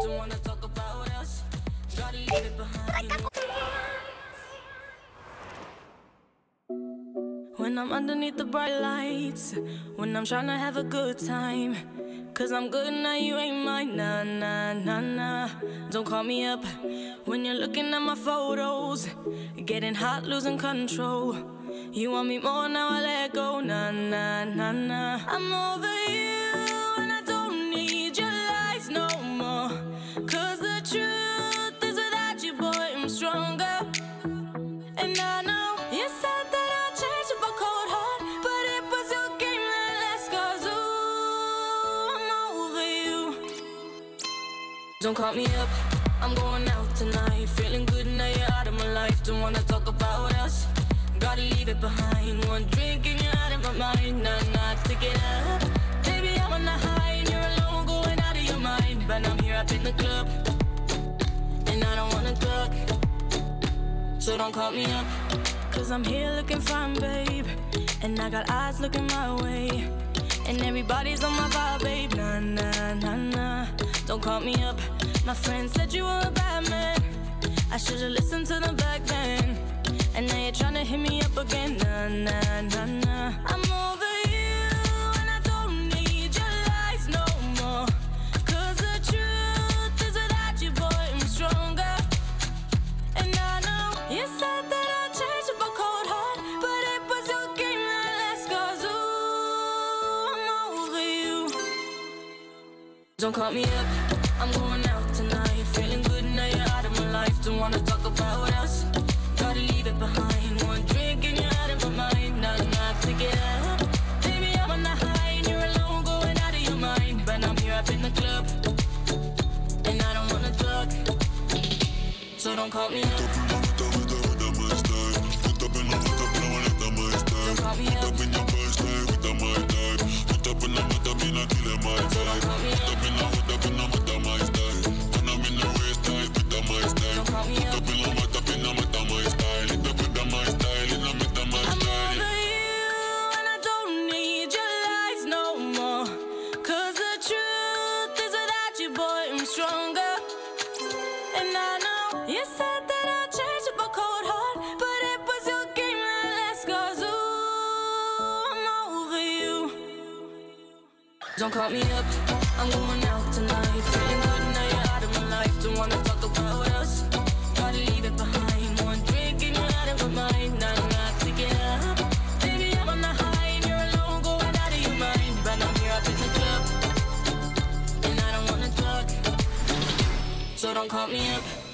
Don't wanna talk about us. Gotta leave it behind. When I'm underneath the bright lights, when I'm tryna have a good time, 'cause I'm good now, you ain't mine. Nah, nah, nah, nah. Don't call me up when you're looking at my photos, getting hot, losing control. You want me more, now I let go. Nah, nah, nah, nah. I'm over you and I don't need your lies no more, 'cause the truth is without you, boy, I'm stronger. And I know you said that I'll change up a cold heart, but it was your game that last, 'cause ooh, I'm over you. Don't call me up, I'm going out tonight, feeling good now you're out of my life. Don't wanna talk about us, gotta leave it behind. One drink and you're out of my mind. Nah, nah, take it up. Baby, I'm on the high and you're alone, going out of your mind. But I'm here up in the club and I don't wanna talk, so don't call me up, 'cause I'm here looking fine, babe, and I got eyes looking my way, and everybody's on my vibe, babe. Nah, nah, nah, nah. Don't call me up. My friend said you were a bad man, I should've listened to them back then, and now you're tryna hit me up again. Nah, nah, nah, nah. I'm over you and I don't need your lies no more, 'cause the truth is without you, boy, I'm stronger. And I know you said that I'll change up a cold heart, but it was your game that last, 'cause ooh, I'm over you. Don't call me up, I'm going out tonight, feeling good now you're out of my life. Don't wanna talk about us, gotta leave it behind. One drink and you're out of my mind. Nah, nah, take it up. Baby, I'm on the high and you're alone, going out of your mind. But I'm here up in the club and I don't wanna talk, so don't call me up. Stronger. And I know you said that I'll change up a cold heart, but it was your game that last, 'cause ooh, I'm over you. Don't call me up, I'm going out tonight, feeling good now you're out of my life. Don't wanna talk about us, gotta leave it behind. One drink and you're out of my mind. Nah, nah, take it up. Baby, I'm on the high and you're alone, going out of your mind. But I'm here up in the club and I don't wanna talk, so don't call me up.